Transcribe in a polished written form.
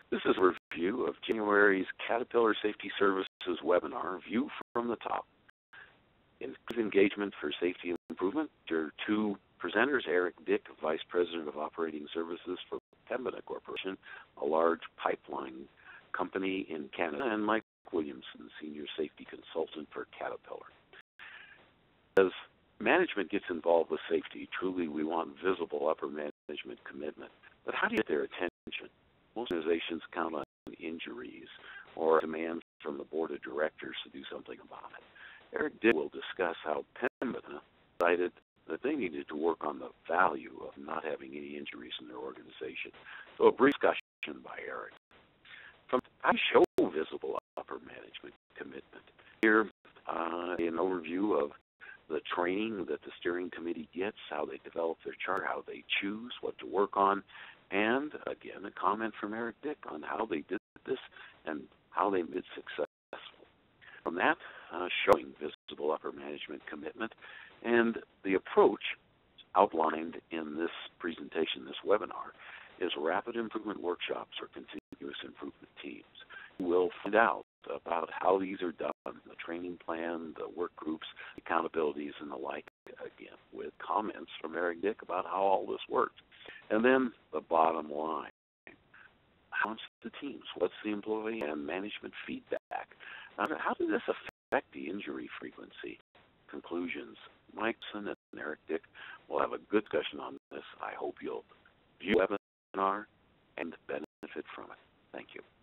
This is a review of January's Caterpillar Safety Services webinar, View from the Top. Increase engagement for safety improvement. There are two presenters, Eric Dick, Vice President of Operating Services for Pembina Corporation, a large pipeline company in Canada, and Mike Williamson, Senior Safety Consultant for Caterpillar. As management gets involved with safety, truly we want visible upper management commitment. But how do you get their attention? Most organizations count on injuries or demands from the board of directors to do something about it. Eric Dick will discuss how Pembina decided that they needed to work on the value of not having any injuries in their organization. So a brief discussion by Eric. From how to show visible upper management commitment. Here, an overview of the training that the steering committee gets, how they develop their chart, how they choose what to work on, and again, a comment from Eric Dick on how they did this and how they made it successful. From that, showing visible upper management commitment, and the approach outlined in this presentation, this webinar, is rapid improvement workshops or continuous improvement teams. We'll find out about how these are done, the training plan, the work groups, accountabilities, and the like, again, with comments from Eric Dick about how all this works. And then the bottom line. How's the teams? What's the employee and management feedback? How did this affect the injury frequency? Conclusions. Mikeson and Eric Dick will have a good discussion on this. I hope you'll view the webinar and benefit from it. Thank you.